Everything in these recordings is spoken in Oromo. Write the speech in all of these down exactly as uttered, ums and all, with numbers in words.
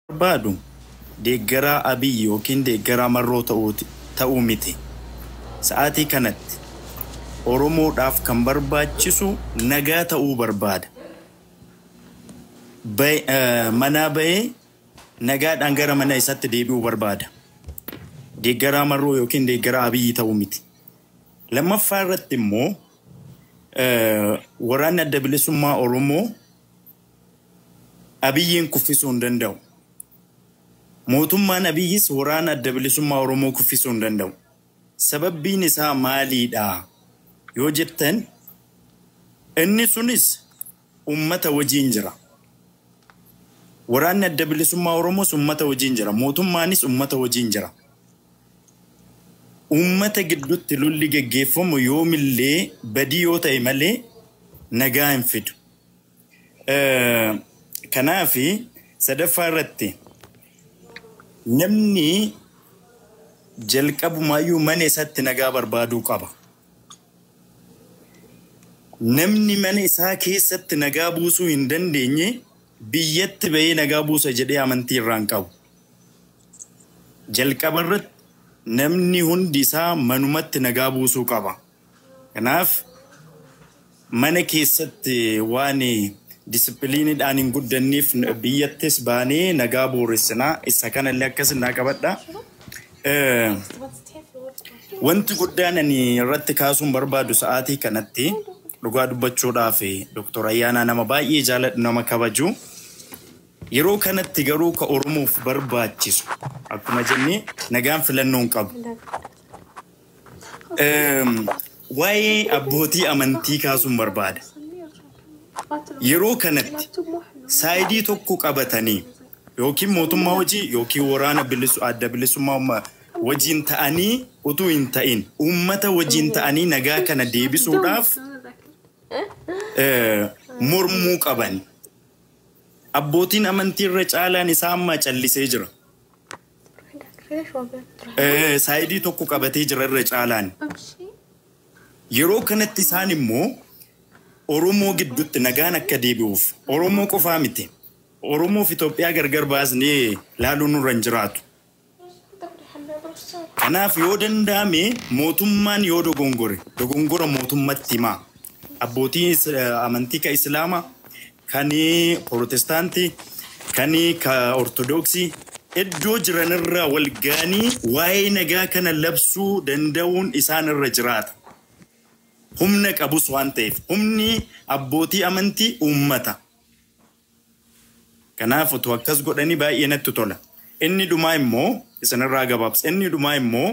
barbaadu deeggaraa Abiy yookiin deeggaraa Marroo ta'uu miti. Sa'aatii kanatti Oromoodhaaf kan barbaachisu nagaa ta'uu barbaada. Mana bahee nagaadhaan gara mana isaatti deebi'uu barbaada. Deeggaraa Marroo yookiin deeggaraa Abiy ta'uu miti. Lammaffaa irratti immoo waraanni adda bilisummaa Oromoo Abiyyiin kuffisuu hin danda'u. Mootummaan Abiyyis waraana adda bilisummaa Oromoo kuffisuu hin danda'u. Sababbiin isaa maaliidha yoo jettan inni sunis ummata wajjin jira. Waraanni adda bilisummaa Oromoos ummata wajjin jira. Mootummaanis ummata wajjin jira. Ummata gidduutti lolli geggeeffamu yoomillee badii yoo ta'e malee nagaa hin fidu. Kanaafi sadaffaa irratti namni jalqabumaayyuu mana isaatti nagaa barbaaduu qaba. Namni mana isaa keessatti nagaa buusuu hin dandeenye biyyatti bahee nagaa buusa jedhee amantii irraa hin qabu. Jalqaba irratti namni hundi isaa manumatti nagaa buusuu qaba. Kanaaf mana keessatti waan disipiliiniidhaan hin guddanneef biyyattis baanee nagaa boorressinaa isa kanallee akkasii qabadha. Wanti guddaan ani irratti kaasuun barbaadu sa'aatii kanatti dhugaa dubbachuudhaaf Doktor Ayyaanaa nama baay'ee jaaladhu nama kabaju. Yeroo kanatti garuu ka Oromoof barbaachisu akkuma jennee nagaan filannoo hin qabu. Waa'ee abbootii amantii kaasuun barbaada. Yeroo kanatti saayidii tokko qabatanii yookiin mootummaa hojii yookiin waraana bilisu adda bilisummaa wajjin ta'anii utuu hin ta'in uummata wajjin ta'anii nagaa kana deebisuudhaaf mormuu qaban. Abbootiin amantii irra caalaan isaa amma callisee jira. Saayidii tokko qabatee jira irra caalaan. Yeroo kanatti isaan immoo Oromoo gidduutti nagaan akka deebi'uuf Oromoo qofaa miti. Oromoof Itoophiyaa gargar baasnee laaluun nurra hin jiraatu. Kanaaf yoo danda'ame mootummaan yoo dogongore dogongora mootummatti himaa. Abbootii amantii ka Islaamaa, kan Protestaantii, kan ka Ortodoksii iddoo jiran irraa wal ga'anii waa'ee nagaa kana labsuu danda'uun isaan irra jiraata. Humna qabus waan ta'eef humni abbootii amantii uummata. Kanaaf utuu akkas godhanii baay'ee natti tola. Inni dhumaa immoo isinirraa gabaabsa. Inni dhumaa immoo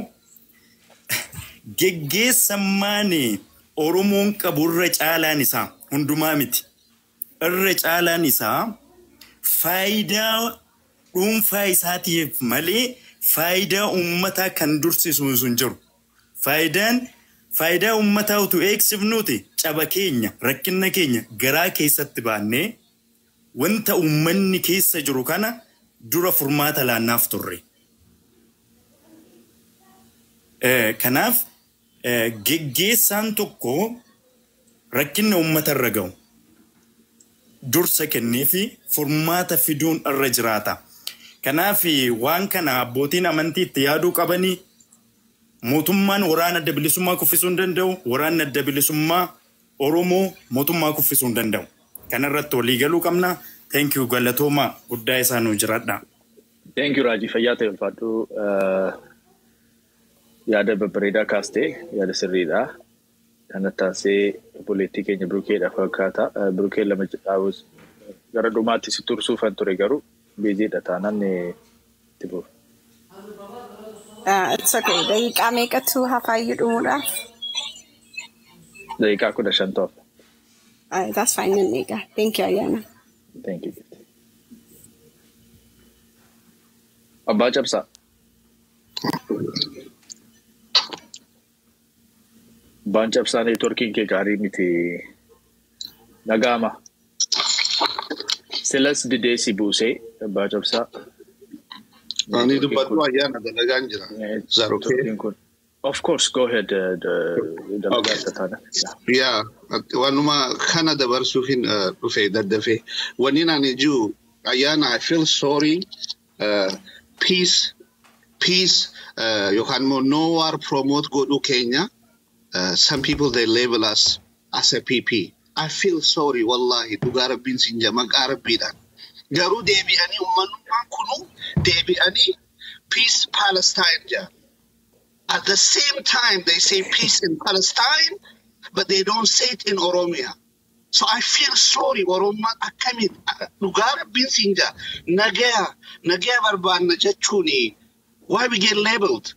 geggeessammaan Oromoon qabu irra caalaan isaa hundumaa miti. Irra caalaan isaa faayidaa dhuunfaa isaatiif malee faayidaa uummataa kan dursisu sun jiru. Faayidaan Faayidaa uummataa utuu eegsifnuuti caba keenya rakkina keenya garaa keessatti baannee wanta uummanni keessa jiru kana dura furmaata laannaaf turre. Kanaaf geggeessaan tokko rakkina uummata irra ga'u dursa kennee fi furmaata fiduun irra jiraata. Kanaaf waan kana abbootiin amantii itti yaaduu qabanii mootummaan waraana adda bilisummaa kuffisuu hin danda'u, waraanni adda bilisummaa Oromoo mootummaa kuffisuu hin danda'u. Kanarratti walii galuu qabna. Thank you galatooma guddaa isaa nu jiraadha. Thank you Raajii fayyaa ta'e ulfaadhu. Yaada babbareedaa kaastee yaada sirriidha. Kana taasee poliitii keenya Birukeedha fakkaata. Birukee lama jedhaawus gara dhumaatti si tursuufan ture garuu biiziidha taanaan itti bu'u. Uh, it's okay. Daqiiqaa meeqatu hafaayyuu dhumuudhaaf? Daqiiqaa kudha shan ta'u. That's fine. Nan eega. Thank you, Ayyaana. Thank you. Abbaa Cabsaa. Abbaan Cabsaa neetworkiin kee gaarii miti. Nagaama. Silas didee si buusee Abbaa Cabsaa. Ani dubbatu Ayyaana dalagaan jira. Of course, go ahead. Uh, the, the okay. Yeah, wanuma kana dabarsuufin dhufe daddafe. Wani nani jiru Ayyaana, I feel sorry uh, peace, peace, uh, you can more no war promote go to Kenya. Uh, some people, they label us as a P P. I feel sorry, wallahi, to Garabin Sinja, Magarabida. Garu Debi Ani Umanum Kunu, Debi Ani, peace Palestine. At the same time, they say peace in Palestine, but they don't say it in Oromia. So I feel sorry, Oroma Akamid, Nugara bin Sinja, Nagea, Nagea Barban, Najachuni. Why we get labeled?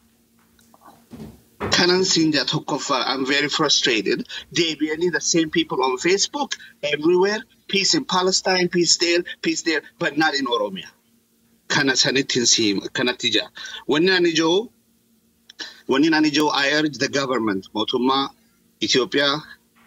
Kanan Sinja Tokofa, I'm very frustrated. They be any the same people on Facebook, everywhere. Peace in Palestine, peace there, peace there, but not in Oromia. Kana Sanitin Sim, Kanatija. When Nanijo, when Nanijo, I urge the government, Motuma, Ethiopia,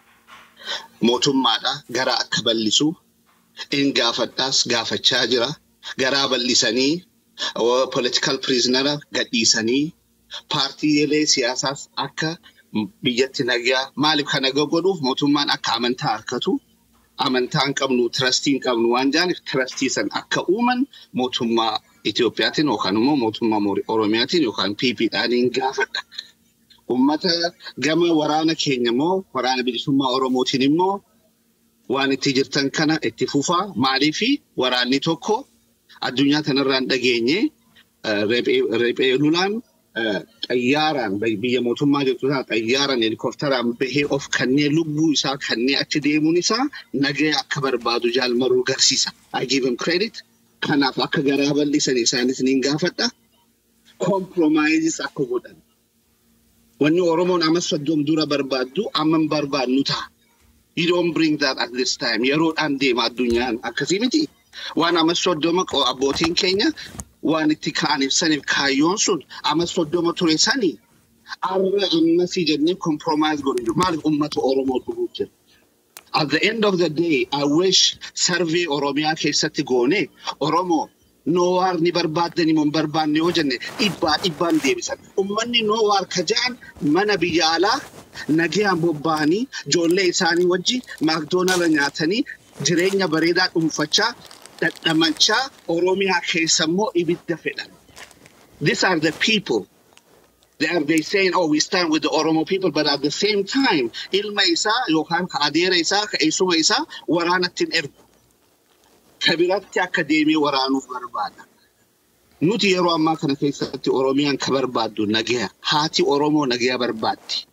Motumada, Gara Kabalisu, in Gafatas, Gafa Chajra, Garaba Lisani, or political prisoner, Gadisani, party Siyasas, Aka, Bijatinagia, Malik Hanagogodu, Motuman Akamanta Katu, Amantan Kamnu, Trusting Kamnu Wanjan, trustees and Aka woman, Motuma Ethiopiatin, or Hanumo, Motuma Oromiatin, you can peep it adding Gafata. Ummata gama warana Kenya mo warana bilisumma Oromo tinimmo waan itti jirtan kana itti fufa maalifi waraanni tokko addunyaa tanarraan dhageenye rephee lulaan xayyaaraan biyya mootummaa jirtu isaa xayyaaraan helikopteraan bahee of kannee lubbuu isaa kannee achi deemuun isaa nagee akka barbaadu jaalmaruu garsiisa. I give him credit. Kanaaf akka garaa bal'isan isaanis niin gaafadha. Compromises akka godhan. When you Oromo Amaswadum Dura Barbadu, Amman Barba Nuta. You don't bring that at this time. You wrote Ande Madunyan Akasimiti. One Amaswadomak or Abotin Kenya, one Tikan if San of Kayonsun, Amaswadoma Turesani. Arra message and compromise going to Malik Umma to Oromo Buruche. At the end of the day, I wish Survey Oromia Kesatigone, Oromo. No war ni barbad ni mon barban ni ojane ibba ibban debisan ummanni no war kajan mana biyala nagiya bobbani jolle isani wajji McDonald nyaatani jireenya bareeda umfacha daddamancha Oromia keessammo ibidda fedhan. These are the people. They are they saying, oh, we stand with the Oromo people, but at the same time, ilma isa yohan ka adera isa ka isuma isa waranatin ergu. Kabiratti akademii waraanuuf barbaada. Nuti yeroo ammaa kana keessatti Oromiyaan ka barbaaddu nagaya. Haati Oromoo nagaya barbaaddi.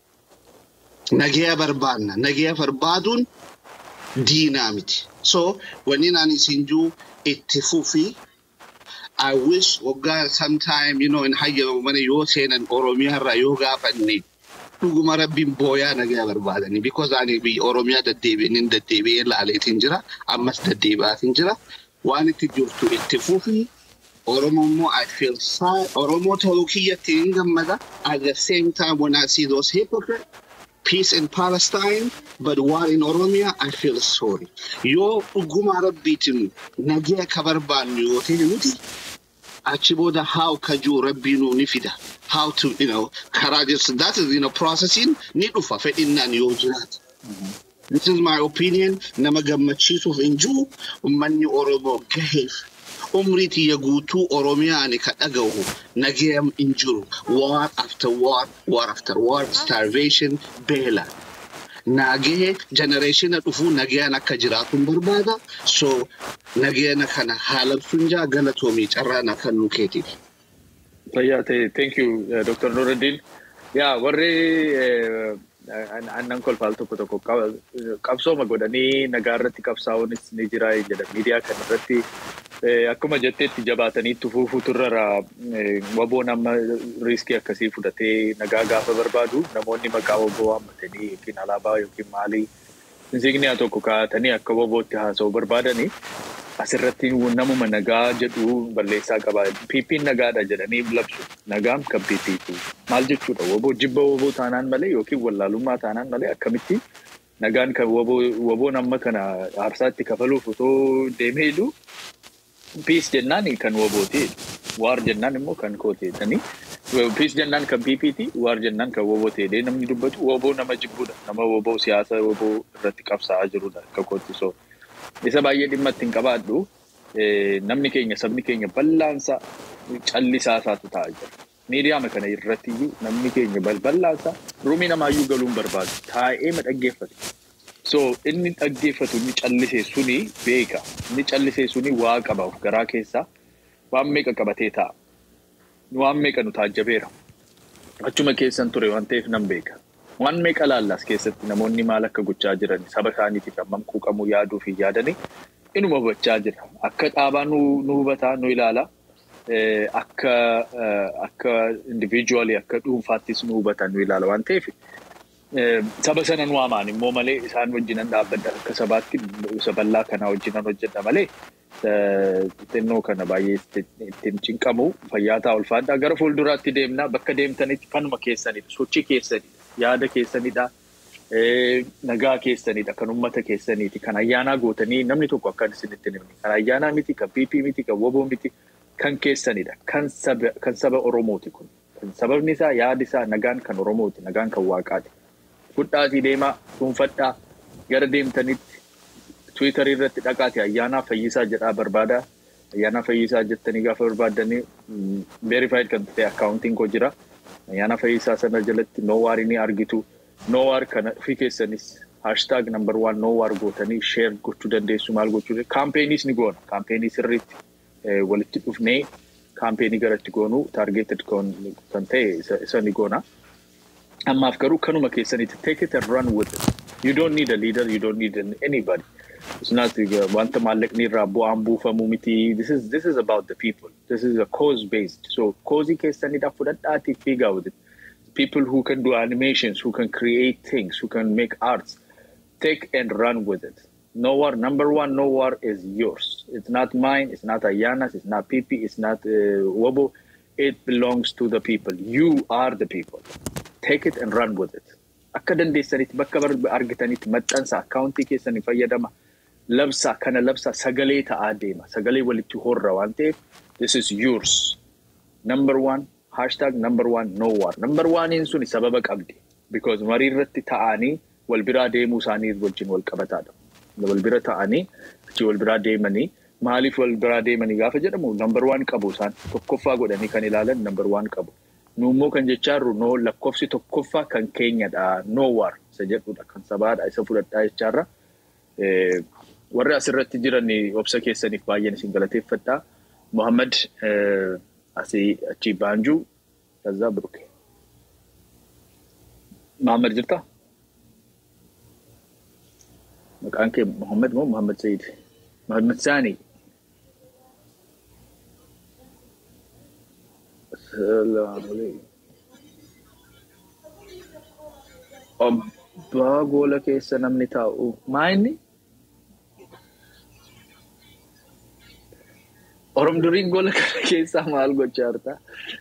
Nagaya barbaadna. Nagaya barbaaduun diinaa miti. So, wanni naan isin juu itti fufi, I wish waggaa sometime, you know, in hayya mana yoo seenan Oromiyaarraa yoo gaafanne dhuguma rabbiin booyaa nagaya barbaadani because ani biyya Oromiyaa daddeebi'een daddeebi'ee laaleetiin jira ammas daddeebi'aatiin jira waan itti jirtu itti fufi Oromo immoo I feel sad Oromo ta'uu kiyyatti hin gammada at the same time when I see those hypocrites peace in Palestine but war in Oromia I feel sorry yoo dhuguma rabbiitiin nagaya ka barbaannu yoo ta'e nuti achi booda how kajuu rabbiinuu ni fida. How to, you know, courageous, that is, you know, processing, nidufa fe innan yo jirat. This is my opinion. Namagamachisu inju, ummanni Oromo gahef. Umriti yagutu Oromiani katagawu, nagem injuru. War after war, war after war, starvation, bela. Nage generation at ufu nagiana kajiratum barbada, so nagiana kana halab sunja galatomi charana kanuketi. Yeah, thank you, uh, Doctor Nuruddin. Yeah, warri annan kol faltu ko tokko qabsoo magodani nagarratti qabsaa'uunis ni jira jedha miidiyaa kanarratti akkuma jetteetti jabaatanii tufuufu turrara waboo nama riskii akkasii fudhatee nagaa gaafa barbaadu namoonni maqaa waboo hammatanii yookiin alaabaa yookiin maalii insigniyaa tokko kaa'atanii akka wabootti haasa'uu barbaadanii asirratti namuma nagaa jedhu balleessaa qaba. P P nagaadha jedhanii labsu. Nagaan kan P P ti. Maal jechuudha? Waboo jibba waboo taanaan malee yookiin wallaalummaa taanaan malee akkamitti nagaan kan waboo waboo nama kana aarsaatti kafaluuf otoo deemee jiru peace jennaan kan wabooti. War jennaan immoo kan kooti jedhanii peace jennaan kan P P ti. War jennaan kan wabooti jedhee namni dubbatu waboo nama jibbuudha. Nama waboo siyaasa waboo irratti qabsaa'aa jirudha akka kooti so. Isa baay'ee dhimma ittiin qabaadhu namni keenya sabni keenya bal'aansa callisaa isaatu ta'aa jira. Miidiyaa kana irratti namni keenya bal'aansa ruumii namaayyuu galuun barbaadu taa'ee ma dhaggeeffatu. So inni dhaggeeffatu inni callisee suni beeka. Inni callisee suni waa qabaaf garaa keessaa waan meeqa qabatee ta'a. Waan meeqa nu taajjabeera. Achuma keessan ture waan ta'eef nan beeka. Waan meeqa laallaas keessatti namoonni maal akka gochaa jiran saba isaaniitiif hammam quuqamuu yaaduu fi yaadanii inuma hubachaa jira. Akka dhaabaa nu hubataa nu ilaala. Akka akka individually akka dhuunfaattis nu hubatan nu ilaala waan ta'eef saba sana nu amaan immoo malee isaan wajjinan dhaabbadha akka sabaatti isa bal'aa kanaa wajjinan hojjedha malee xinnoo kana baay'ee ittiin cinqamu fayyaataa ulfaadhaa gara fuulduraatti deemnaa bakka deemtanitti kanuma keessanidha sochii keessanidha yaada keessanidha nagaa keessanidha kan ummata keessaniiti kan ayyaanaa gootanii namni tokko akka isinitti himni kan ayyaanaa miti kan piipii miti kan woboo miti kan keessanidha kan saba kan saba Oromooti kun kan sababni isaa yaadi isaa nagaan kan Oromooti nagaan kan Waaqaati fudhaatii deemaa dhuunfadhaa gara deemtanitti Twitter irratti dhaqaati ayyaanaa fayyisaa jedhaa barbaada ayyaanaa fayyisaa jettanii gaafa barbaadanii verified kan ta'e accounting koo jira ayyaanaa fayyisaa sana jalatti no war ni argitu no war kana fi keessanis hashtag number one no war gootanii share gochuu dandeessu maal gochuu campaignis ni goona campaignis irratti walitti dhufnee campaigni garatti goonu targeted kan ta'e isa ni goona ammaaf garuu kanuma keessanitti take it and run with it. You don't need a leader, you don't need anybody. It's not wanta mallaqni irraa bu'aan buufamu miti. This is this is about the people. This is a cause based. So cause keessanidha fudhadhaati figure with it. People who can do animations, who can create things, who can make arts. Take and run with it. No war, number one, no war is yours. It's not mine, it's not Ayana's, it's not Pipi, it's not uh, Wobo. It belongs to the people. You are the people. Take it and run with it. Akka dandeessanitti bakka argitanitti maxxansa accountii keessanii fayyadama labsa kana labsa sagalee ta'aa deema sagalee walitti horra waan ta'eef this is yours. Number one hashtag number one no war. Number one in suni sababa qabdi because marii irratti ta'anii wal biraa deemuu isaanii wajjin wal qabataadha. Wal bira ta'anii achi wal biraa deemanii maaliif wal biraa deemanii gaafa jedhamu number one qabu isaan tokkoffaa godhanii kan ilaalan number one qabu. Nuummoo kan jechaan no lakkoofsi tokkoffaa kan keenyadha no war isa jedhudha kan sabaadha isa fudhadhaa jechaarra warri asirratti jiran obsa keessaniif baay'een isin galateeffadha Muhammad asii achi baanjuu kaza Bruke Muhammad jirta maqaan kee Muhammad moo Muhammad Said Muhammad Sani Salam alaikum. Abba gola keessa namni taa'u maayini? Orom duriin gola keessa maal gochaa jirta?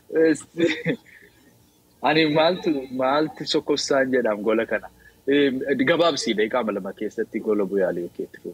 Ani maaltu maaltu sokossaan jedham gola kana. Gabaabsii deeqaa lama keessatti gola buyaalee keetti.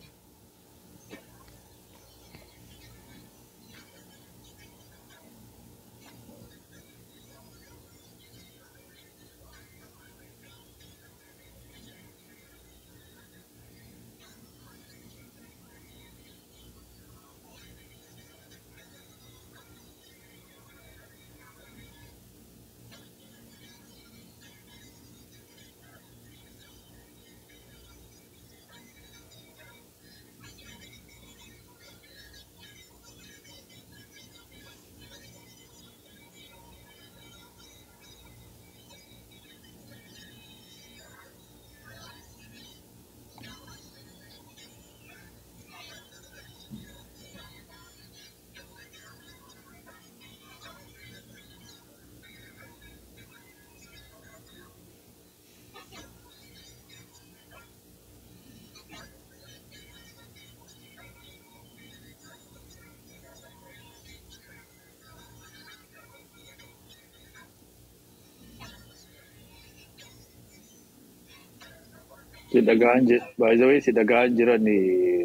Si dagaan je, by the way si dagaan jira ni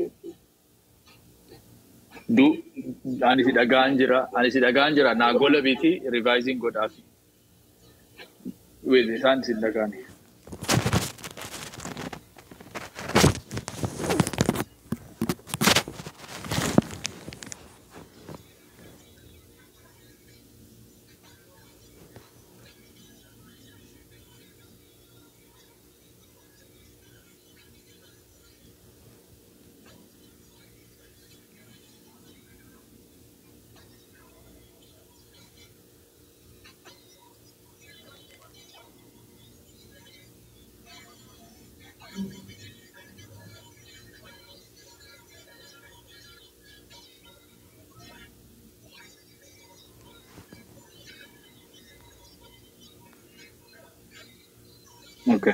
du ani si dagaan jira ani si dagaan jira na gola biti revising godhaaf with isaan si dagaan Okay.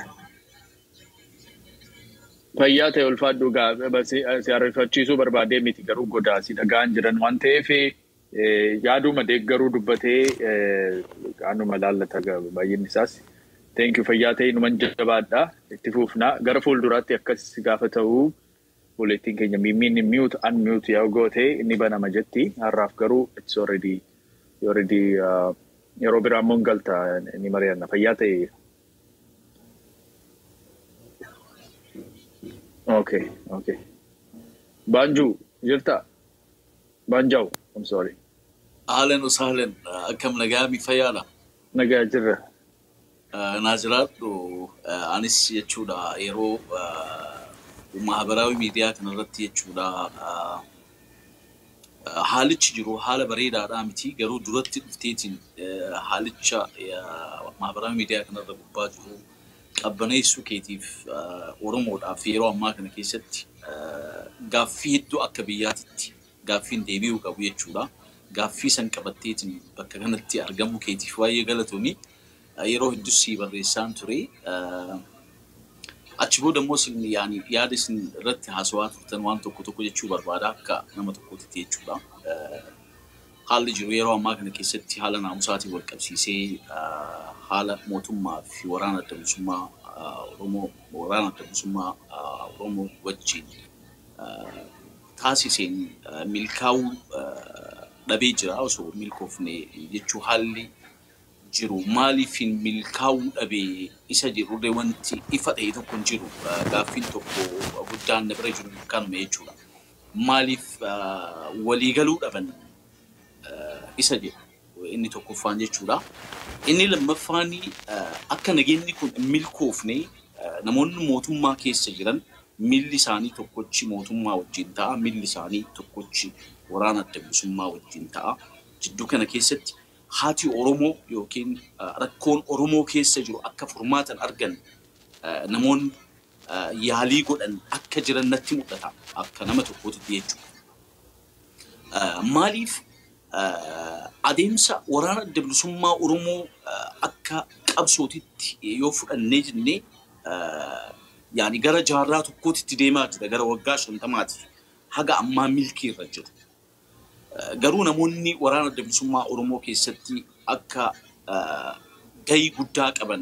Fayyaa ta'e ulfaadhu gaa si ariifachiisuu barbaadee miti garuu godaa si dhagaan jiran waan ta'eef yaaduma deeggaruu dubbatee qaanuma laallata baay'inni isaas. Thank you fayyaa ta'e numan jabaadha itti fuufnaa gara fuulduraatti akkas gaafa ta'uu buleettiin keenya mimmiin mute unmute yaa goote inni banama jetti har'aaf garuu it's already already yeroo biraa immoo galta inni mari'anna fayyaa ta'e. Okay, okay. Banju, jirta? Banjau, I'm sorry. Ahlan wa sahlan, akkam nagaa mi fayyaadha? Nagaa jirra. Naaziraadhu anis jechuudha yeroo mahabarawi miidiyaa kanarratti jechuudha haalichi jiru haala bareedaadhaa miti garuu duratti dhufteetiin haalicha mahabarawi miidiyaa kanarra gubbaa jiru qabbaneessuu keetiif Oromoodhaaf yeroo ammaa kana keessatti gaaffii hedduu akka biyyaatitti gaaffiin deebi'uu qabu jechuudha. Gaaffii san qabatteetiin bakka kanatti argamu keetiif waa'ee galatoomii yeroo hedduu si barreessaan ture. Achi booda immoo isin yaani yaada isin irratti haasawaa turtan waan tokko tokko jechuu barbaada akka nama tokkootti jechuudha. Haalli jiru yeroo ammaa kana keessatti haala naamusaatiin wal qabsiisee haala mootummaa fi waraana adda bilisummaa Oromoo waraana adda bilisummaa Oromoo wajjin taasiseen milkaa'uu dhabee jira osoo milkoofne jechuu haalli jiru maaliif milkaa'uu dhabee isa jedhurree wanti ifa ta'e tokko jiru gaaffiin tokko guddaan na bira jiru kanuma jechuudha. Maaliif waliigaluu dhaban isa jedhu inni tokkoffaan jechuudha. Inni lammaffaan akka nageenyi kun milkoofne namoonni mootummaa keessa jiran milli isaanii tokkochi mootummaa wajjin ta'a milli isaanii tokkochi waraana adda bilisummaa wajjin ta'a. Jidduu kana keessatti haati Oromoo yookiin rakkoon Oromoo keessa jiru akka furmaatan argan namoonni yaalii godhan akka jiran natti mul'ata akka nama tokkootti jechuudha. Maaliif adeemsa waraana adda bilisummaa Oromoo akka qabsootitti yoo fudhannee jennee yaani gara jaarraa tokkootti deemaa jira gara waggaa shantamaati haga ammaa milkii irra jiru. Garuu namoonni waraana adda bilisummaa Oromoo keessatti akka gahii guddaa qaban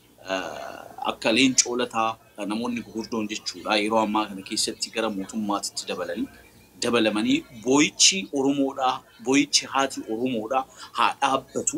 akka leencoo lataa namoonni gurguddoon jechuudha yeroo ammaa kana keessatti gara mootummaatti dabalanii dabalamanii booyichi Oromoodhaa booyichi haati Oromoodhaa haa dhaabbatu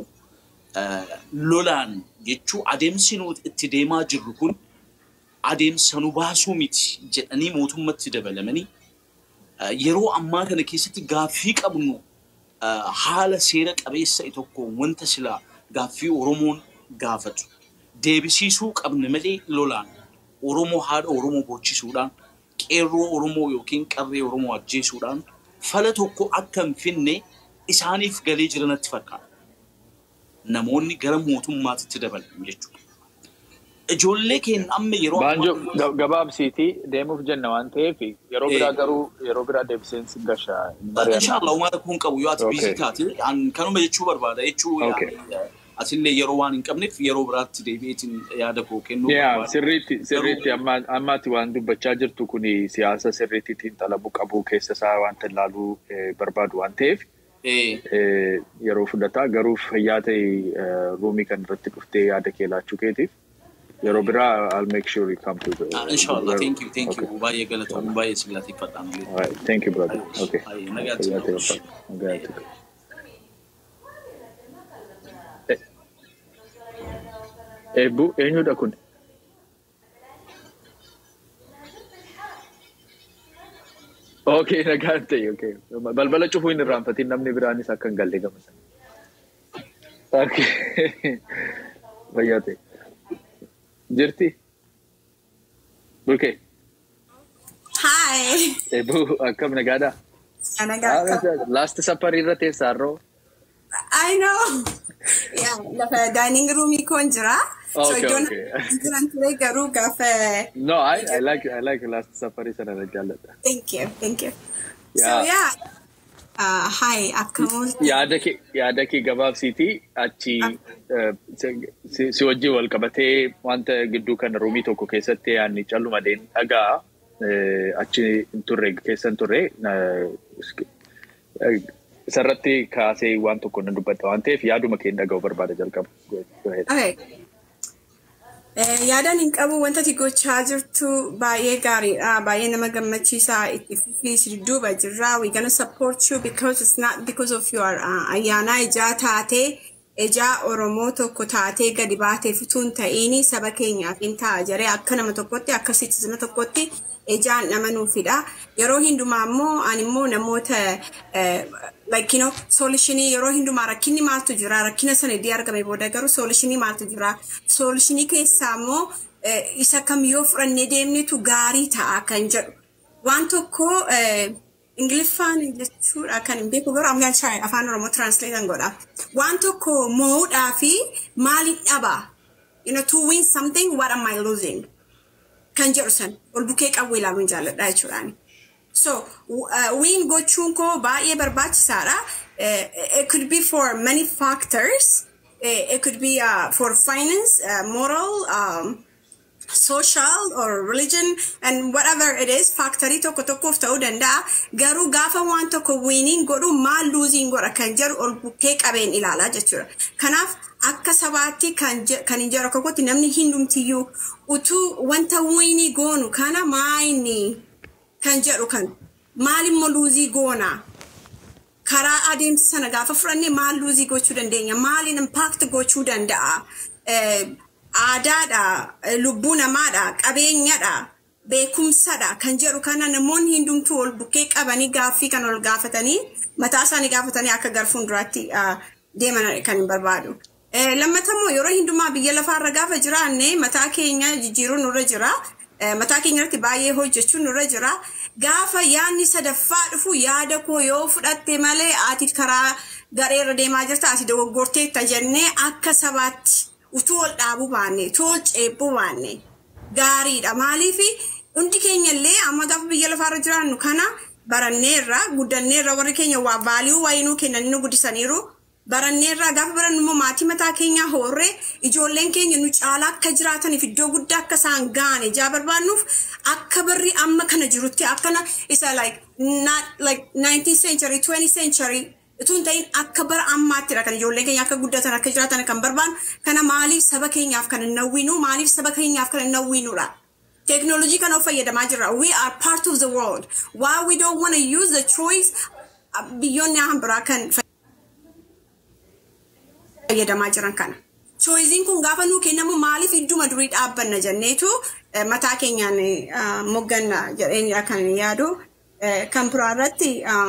lolaan jechuu adeemsi nuti itti deemaa jirru kun adeemsa nu baasuu miti jedhanii mootummaatti dabalamanii yeroo ammaa kana keessatti gaaffii qabnu haala seera qabeessa tokko wanta sila gaaffii Oromoon gaafatu deebisiisuu qabne malee lolaan Oromoo haadha Oromoo bochisuudhaan qeerroo Oromoo yookiin qarree Oromoo ajjeesuudhaan fala tokko akka hin finne isaaniif galee jiranatti fakkaata. Namoonni gara mootummaatti dabalan jechuudha. Ijoollee keenya amma yeroo Banjo gabaabsiitii deemuuf jenna waan ta'eef yeroo biraa garuu yeroo biraa deebiseensi gasha. Inshallah uummata kun qabu yoo ati biizii taate kanuma jechuu barbaada jechuu asillee yeroo waan hin qabneef yeroo biraatti deebi'eetiin yaada koo kennuu barbaada. Sirriitti sirriitti amma ammaatti waan dubbachaa jirtu kun siyaasa sirriittiin xalabuu qabu keessa isaa wanta ilaaluu barbaadu waan ta'eef yeroo fudhataa garuu fayyaa ta'e ruumii kan irratti dhuftee yaada kee laachuu keetiif. Yeroo biraa I'll make sure you come to the uh, inshallah thank you thank you baay'ee galatoomuu baay'ee silaatiifadhaan. Thank you brother. Okay. Nagaatti. Eebbu eenyudha kun? Okay nagaan ta'e okay. Balbala cufuu hin irraanfatiin namni biraanis akka hin galle gamasan. Okay. Fayyaa ta'e. Jirti? Okay. Hi. Ebu, akkam nagaadha? Nagaadha. Last supper irra teessaarroo? I know. Yeah, lafa dining room ikon jira. Okay, so don't okay. garu gafe. No, I, I like I like last supper is another jalata. Thank you, thank you. Yeah. So yeah, Hi, akkamitti? Yaada kee yaada kee gabaabsiiti achi si wajji wal qabatee wanta gidduu kan ruumii tokko keessatti yaanni calluma deen dhagaa achi turre keessan turre sarratti kaasee waan tokko nan dubbata waan ta'eef yaaduma kee dhaga'u barbaada jalqaba. Okay. Yaadaan hin qabu wanta ati gochaa jirtu baay'ee gaariidha. Baay'ee nama gammachiisa. Itti fufii duuba jirra. We gonna support you because it's not because of your ayyaana ijaa taatee ijaa Oromoo tokko taatee gadi baatee futuun ta'ini saba keenyaaf hin ta'a jaree akka nama tokkotti akka citizen tokkotti ijaan nama nuufidha. Yeroo hundumaa immoo ani immoo namoota like you know solutioni yeroo hundumaa rakkinni maaltu jira rakkina sana iddii argame booda garuu solutioni maaltu jira solutioni keessaa immoo isa kam yoo fudhannee deemnetu gaarii ta'a kan jedhu waan tokko Ingiliffaan jechuudha kan hin beeku garuu I'm gonna try afaan Oromoo translate an godha waan tokko mo'uudhaa fi maaliin dhabaa you know to win something what am I losing kan jedhu san ol bukee qabuu ilaaluun jaalladha jechuudhaani. So, uh, win gochunko baie barbaachisara. It could be for many factors. It could be uh, for finance, uh, moral, um, social, or religion, and whatever it is. Factory toko toko ftau danda. Garu gafa wan toko winning goru ma losing gora kanjaru or bukek aben ilala jachura. Kanaf akka sabati kan kan injara kokoti namni hindum tiyu utu wanta winni gonu kana maini. Kan jedhu kan maaliin mo luuzii goona karaa adeemsa sana gaafa fudhannee maal luuzii gochuu dandeenya maaliin impact gochuu danda'a aadaadha lubbuu namaadha qabeenyadha beekumsadha kan jedhu kana namoonni hundumtuu ol bukkee qabanii gaaffii kan ol gaafatanii mataa isaanii gaafatanii akka gara fuulduraatti deeman kan hin barbaadu. Lammatammoo yeroo hundumaa biyya lafaarra gaafa jiraanne mataa keenya jijjiiruun nurra jira. Mataa keenyatti baay'ee hojjechuun nurra jira. Gaafa yaadni sadaffaa dhufu yaada koo yoo fudhatte malee ati karaa gareerra deemaa jirta ati dogoggorteetta jennee akka sabaatti utuu ol dhaabuu baanne utuu ol ceebbuu baanne gaariidha. Maaliif hundi keenya illee amma gaafa biyya lafaarra jiraannu kana baranneerra guddanneerra warri keenya waa baalii waayinuu kennanii nu guddisaniiru. Baranneerra gaafa barannu immoo maatii mataa keenyaa horree ijoolleen keenya nu caalaa akka jiraataniif iddoo guddaa akka isaan gaane ijaa barbaannuuf akka barri amma kana jirutti akkana isa like not like nineteenth century twentieth century itun ta'in akka bara ammaattidha kan ijoolleen keenya akka guddatan akka jiraatan kan barbaannu kana maaliif saba keenyaaf kan hin nawwiinu maaliif saba keenyaaf kan hin nawwiinudha. Technology kan of fayyadamaa jirra. We are part of the world. Why we don't want to use the choice beyond hambira kan fayyadamaa jiran kana. Choicein kun gaafa nuu kennamu maaliif idduma durii dhaabbanna jenneetu mataa keenyaan mogganna jedheenidha kan yaadu. Kan biraarratti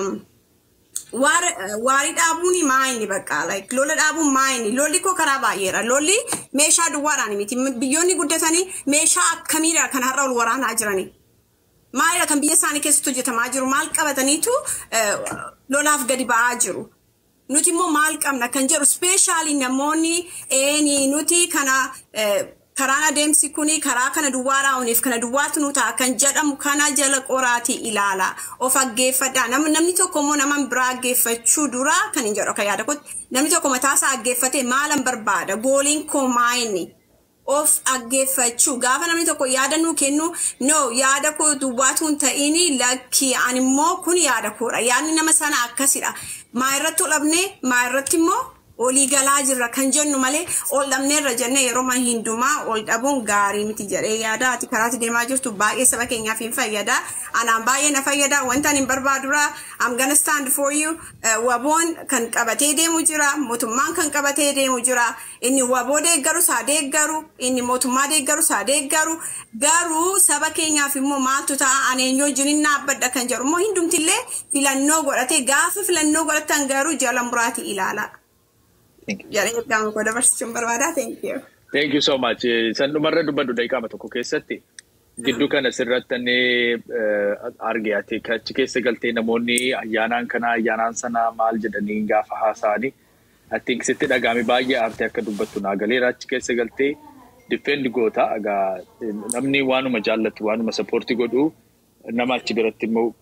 waarii dhaabuun maayini bakka like lola dhaabuun maayini lolli koo karaa baay'eera lolli meeshaa duwwaadhaan miti biyyoonni guddatanii meeshaa akkamiidha kan har'a ol waraanaa jiranii. Maalidha kan biyya isaanii keessatti hojjetamaa jiru maal qabataniitu lolaaf gadi ba'aa jiru. Nuti immoo maal qabna kan jedhu speeshaalii namoonni eeni nuti kana karaan adeemsi kuni karaa kana duwwaadhaa uniif kana duwwaatu nu ta'a kan jedhamu kana jala qoraatii ilaala of aggeeffadhaa namni tokko immoo nama biraa aggeeffachuu dura kan hin jedhu akka yaada kootti namni tokko mataasaa aggeeffatee maalan barbaada gooliin koo maayini of aggeeffachuu gaafa namni tokko yaada nuu kennu no yaada koo duwwaatu hin ta'ini lakkii ani immoo kun yaada koodha yaadni nama sana akkasidha maa irratti olabne maa irratti immoo olii galaa jirra kan jennu malee ol dhabneerra jenne yeroo man hindumaa ol dhabuun gaarii miti jedhee yaada ati karaatti deemaa jirtu baay'ee saba keenyaaf hin fayyada anaan baay'ee na fayyada wanta hin barbaadura I'm gonna stand for you waboon kan qabatee deemu jira mootummaan kan qabatee deemu jira inni waboo deeggaru saa deeggaru inni mootummaa deeggaru saa deeggaru garuu saba keenyaaf immoo maaltu ta'a aneenyoo jiniin naabbadha kan jedhu immoo hindumtillee filannoo godhatee gaafa filannoo godhatan garuu jala muraati ilaala. Thank you. Jadi kamu kau dapat sumber wadah, thank you. Thank you so much. San dumarra dubbadhu daqiiqaa tokko keessatti gidduu kana sirratti argee ati achi keessa galtee namoonni ayyaanaan kana ayyaanaan sana maal jedhanii gaafa haasa'anii I think sitti dhagaame baay'ee aartee akka dubbattu naa galeera achi keessa galtee defend goota egaa namni waanuma jaallatu waanuma supporti godhu nama achi biratti immoo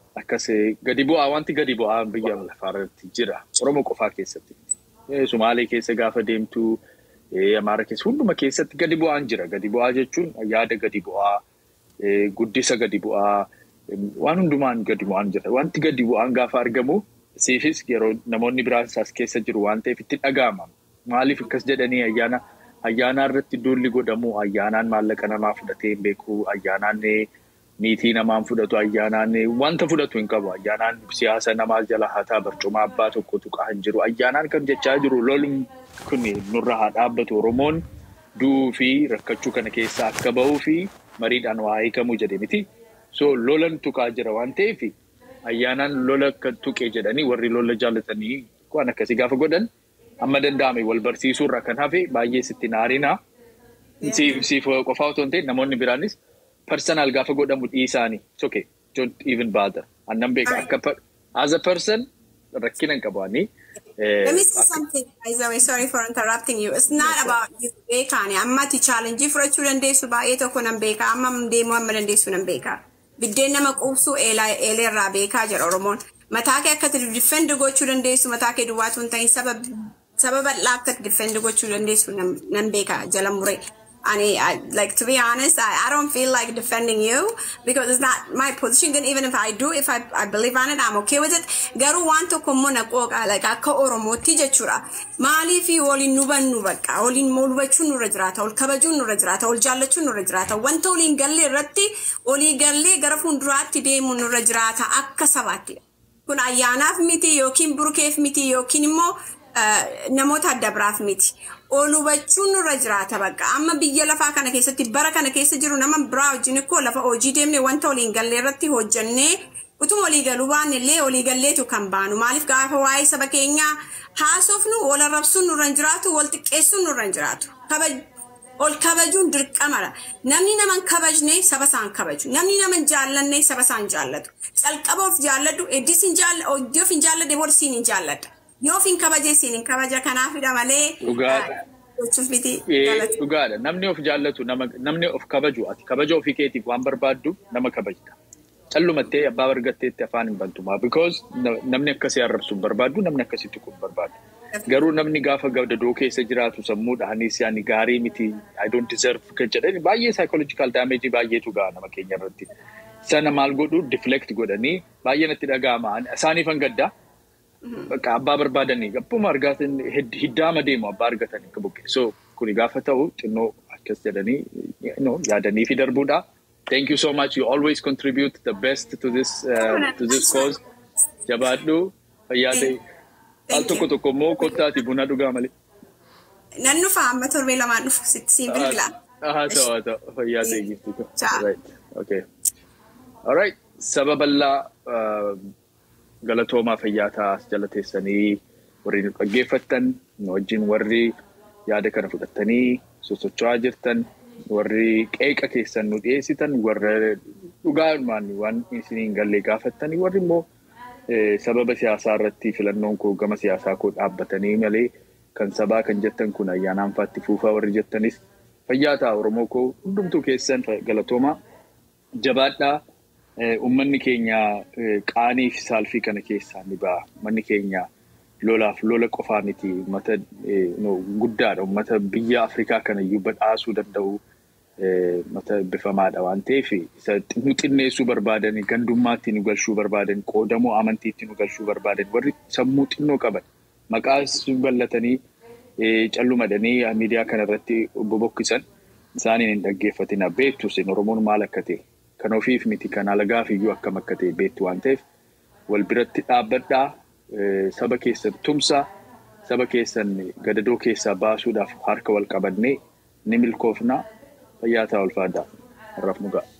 akkasii gadi bu'aa wanti gadi bu'aa biyya lafaarratti jira. Oromoo qofaa keessatti. Somaalee keessa gaafa deemtu Amaara keessa hunduma keessatti gadi bu'aan jira. Gadi bu'aa jechuun yaada gadi bu'aa, guddisa gadi bu'aa, waan hundumaan gadi bu'aan jira. Wanti gadi bu'aan gaafa argamu siifis yeroo namoonni biraan isaas keessa jiru waan ta'eef itti dhaga'ama. Maaliif akkas jedhanii ayyaana ayyaana irratti duulli godhamu ayyaanaan maallaqa namaa fudhatee hin beeku, ayyaanaan niitii namaan fudhatu, ayyaanaan wanta fudhatu hin qabu, ayyaanaan siyaasa namaa jala hataa barcuma abbaa tokko tuqaa hin jiru. Ayyaanaan kan jechaa jiru lolli kun nurra haa dhaabbatu, Oromoon du'uu fi rakkachuu kana keessaa akka bahuu fi mariidhaan waa hiikamuu jedhe miti. So lolan tuqaa jira waan ta'eef ayyaanaan lola akka tuqee jedhanii warri lola jaallatanii waan akkasii gaafa godhan amma danda'ame wal barsiisuu irraa kan hafe baay'ee sitti naarina. Siif qofaa otoo hin ta'in namoonni biraanis personal gaafa godhamu dhiisaanii. It's okay. Don't even bother. Annan beeka akka as a person rakkina hin qabaanii. Let me say something, by the way. Sorry for interrupting you. It's not yes, about you beekani. Amma ti challenge fudhachuu dandeessu baay'ee tokko nan beeka. Amma deemuu amma dandeessu nan beeka. Biddeen nama quubsuu eelee irraa beekaa jira Oromoon. Mataa kee akkatti defend gochuu dandeessu mataa kee duwwaatu hin ta'in sababa bal'aa akkatti defend gochuu dandeessu nan beeka jala muree. And I, like, to be honest, I, I don't feel like defending you because it's not my position. Then even if I do, if I, I believe on it, I'm okay with it. Garu want to come on like akka Oromo tijachura. Mali fi oli nuban nubaka, oli mulwachu nurajrata, ol kabaju nurajrata, ol jallachu nurajrata. Wanta oli galli ratti, oli galli garafundurati de munurajrata akka sabati. Kun ayyaanaaf miti yokin burukeef miti yokin immoo namoota adda biraaf miti. Olubachuun nurra jiraata bakka amma biyya lafaa kana keessatti bara kana keessa jiru nama biraa wajjin ko lafa hojii deemne wanta waliin gallee irratti hojjannee utuma walii galuu baanillee walii galleetu kan baanu maaliif gaafa waa'ee saba keenyaa haasofnu wal arrabsuun nurra jiraatu wal xiqqeessuun nurra jiraatu ol kabajuun dirqamadha namni naman kabajne saba isaan kabaju namni naman jaallanne saba isaan jaallatu calqaba of jaalladhu eddisin jaallatu oddoof hin jaalladhe borsiin hin jaalladha. Yoo fin kabaje sinin kabaja kanaafidha malee dhugaadha namni of jaallatu namni of kabaju ati kabaja ofii keetiif waan barbaaddu nama kabajta callumattee abbaa bargatteetti afaan hin bantumaa because namni akkasii arrabsu barbaaddu namni akkasii tuqu barbaaddu garuu namni gaafa gadadoo keessa jiraatu sammuudhaanis yaani gaarii miti I don't deserve kan jedhani baay'ee psychological damage baay'eetu ga'a nama keenya irratti sana maal godhu deflect godhanii baay'ee natti dhaga'ama isaaniif hangadda Bakka abbaa barbaadanii gabbuma argatan hiddaama deemu abbaa argatanii kabukke. So kuni gaafa ta'u xinnoo akkas jedhanii no yaadanii fi darbuudha. Thank you so much. You always contribute the best to this uh, to this cause. Jabaadhu fayyaa ta'e. Al tokko tokko immoo kottaati buna dhugaa malee. Nan nufa amma torbee lamaan dhufu sitti siin bilbila. Aha ta'u ta'u fayyaa ta'e gifti. Right. Okay. All right. Sababallaa galatoomaa fayyaataa as jala teessanii warri nu dhaggeeffattan nu wajjin warri yaada kana fudhattanii sosocho'aa jirtan warri qeeqa keessan nu dhiyeessitan warra dhugaadhumaan waan isiniin gallee gaafattanii warri immoo sababa siyaasaa irratti filannoon koo gama siyaasaa koo dhaabbatanii malee kan sabaa kan jettan kun ayyaanaan faatti fuufaa warri jettanis fayyaataa Oromoo koo hundumtuu keessan galatoomaa jabaadhaa. Uummanni keenya qaanii fi saalfii kana keessaa ni ba'a. Uummanni keenya lolaaf lola qofaa miti uummata guddaadha. Uummata biyya Afrikaa kana iyyuu badhaasuu danda'u uummata bifamaadha waan ta'eef isa nu xinneessuu barbaadan gandummaatti nu galchuu barbaadan qoodamuu amantiitti nu galchuu barbaadan warri sammuu xinnoo qaban maqaas bal'atanii callumadanii miidiyaa kanarratti bobokkisan isaaniin hin dhaggeeffatina beektus Oromoon maal akka ta'e. Kan ofiif miti kan alagaaf iyyuu akkam akka ta'e beektu waan ta'eef wal biratti dhaabbadhaa saba keessan tumsaa saba keessan gadadoo keessaa baasuudhaaf harka wal qabannee ni milkoofnaa fayyaataa ulfaadhaa har'aaf nu ga'a.